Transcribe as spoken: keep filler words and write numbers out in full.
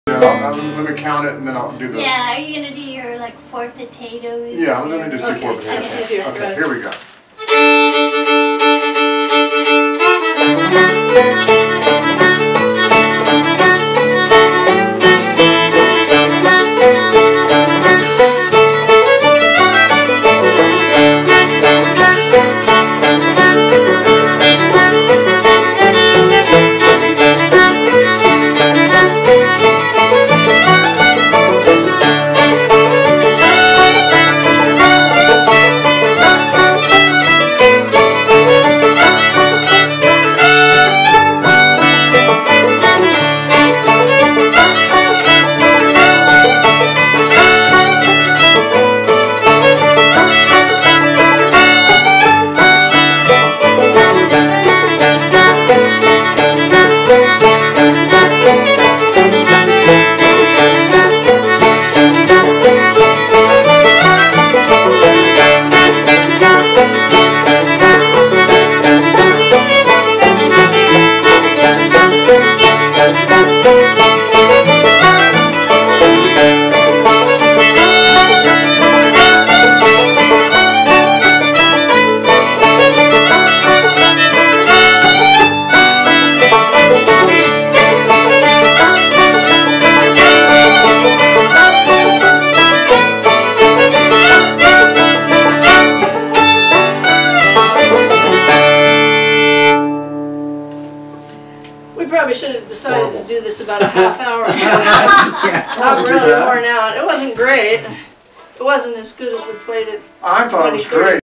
I'll, I'll, let me count it and then I'll do the... Yeah, are you going to do your like four potatoes? Yeah, I'm going to just do okay. four potatoes. Okay, Okay, okay, here we go. Decided to do this about a half hour ago. Yeah, I'm really worn out. It wasn't great. It wasn't as good as we played it. I thought it was great.